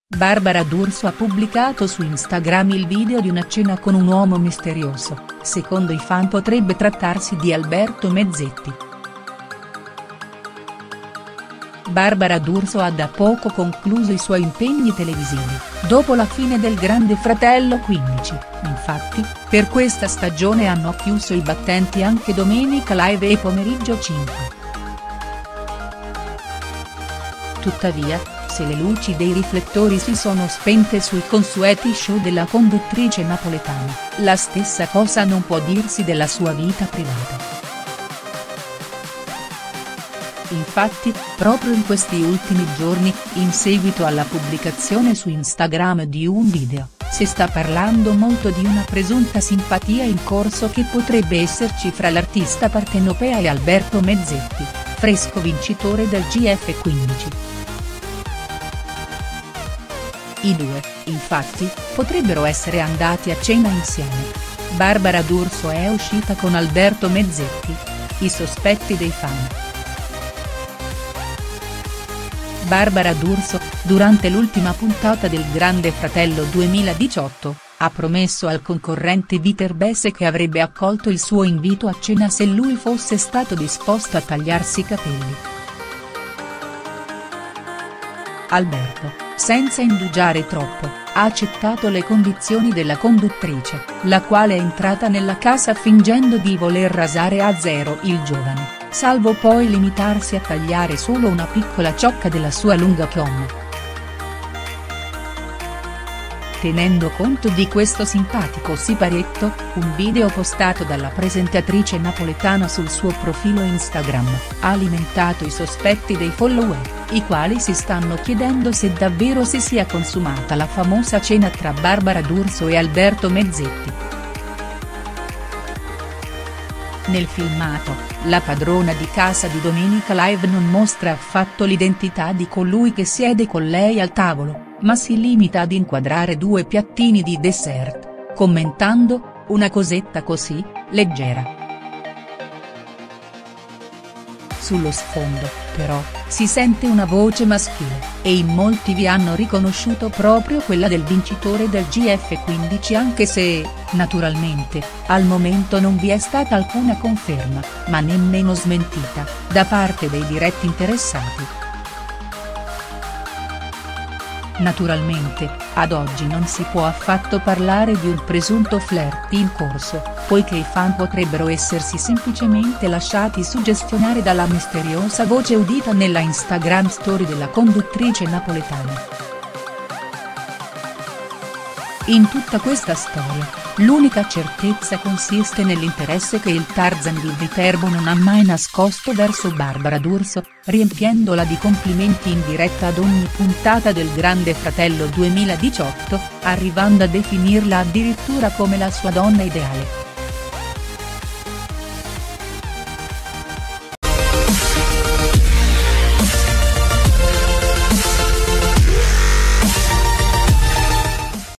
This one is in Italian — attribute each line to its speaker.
Speaker 1: Barbara D'Urso ha pubblicato su Instagram il video di una cena con un uomo misterioso, secondo i fan potrebbe trattarsi di Alberto Mezzetti. Barbara D'Urso ha da poco concluso i suoi impegni televisivi, dopo la fine del Grande Fratello 15, infatti, per questa stagione hanno chiuso i battenti anche Domenica Live e Pomeriggio 5. Tuttavia, se le luci dei riflettori si sono spente sui consueti show della conduttrice napoletana, la stessa cosa non può dirsi della sua vita privata. Infatti, proprio in questi ultimi giorni, in seguito alla pubblicazione su Instagram di un video, si sta parlando molto di una presunta simpatia in corso che potrebbe esserci fra l'artista partenopea e Alberto Mezzetti, fresco vincitore del GF15. I due, infatti, potrebbero essere andati a cena insieme. Barbara D'Urso è uscita con Alberto Mezzetti? I sospetti dei fan. Barbara D'Urso, durante l'ultima puntata del Grande Fratello 2018, ha promesso al concorrente Viterbese che avrebbe accolto il suo invito a cena se lui fosse stato disposto a tagliarsi i capelli. Alberto, senza indugiare troppo, ha accettato le condizioni della conduttrice, la quale è entrata nella casa fingendo di voler rasare a zero il giovane, salvo poi limitarsi a tagliare solo una piccola ciocca della sua lunga chioma. Tenendo conto di questo simpatico siparietto, un video postato dalla presentatrice napoletana sul suo profilo Instagram, ha alimentato i sospetti dei follower, i quali si stanno chiedendo se davvero si sia consumata la famosa cena tra Barbara D'Urso e Alberto Mezzetti. Nel filmato, la padrona di casa di Domenica Live non mostra affatto l'identità di colui che siede con lei al tavolo, ma si limita ad inquadrare due piattini di dessert, commentando: "Una cosetta così, leggera". Sullo sfondo, però, si sente una voce maschile, e in molti vi hanno riconosciuto proprio quella del vincitore del GF15 anche se, naturalmente, al momento non vi è stata alcuna conferma, ma nemmeno smentita, da parte dei diretti interessati. Naturalmente, ad oggi non si può affatto parlare di un presunto flirt in corso, poiché i fan potrebbero essersi semplicemente lasciati suggestionare dalla misteriosa voce udita nella Instagram story della conduttrice napoletana. In tutta questa storia, l'unica certezza consiste nell'interesse che il Tarzan di Viterbo non ha mai nascosto verso Barbara D'Urso, riempiendola di complimenti in diretta ad ogni puntata del Grande Fratello 2018, arrivando a definirla addirittura come la sua donna ideale.